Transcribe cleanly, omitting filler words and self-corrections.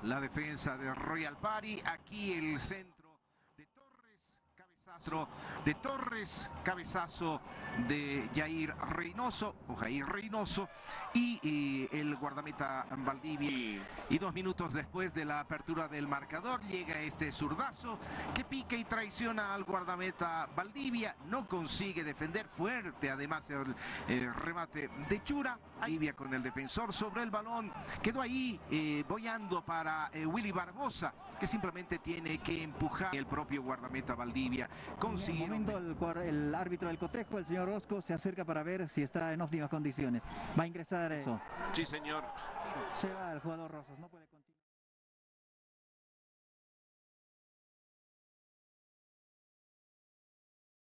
La defensa de Royal Party. Aquí el centro de Torres. Cabezazo de Jair Reynoso, y el guardameta Valdivia. Y 2 minutos después de la apertura del marcador llega este zurdazo que pica y traiciona al guardameta Valdivia, no consigue defender fuerte, además el remate de Chura. Valdivia con el defensor sobre el balón, quedó ahí boyando para Willy Barbosa, que simplemente tiene que empujar. El propio guardameta Valdivia consiguió. En el momento el árbitro del cotejo, el señor Rosco, se acerca para ver si está en óptimas condiciones. Va a ingresar eso. Sí, señor. Se va el jugador Rosas, no puede continuar.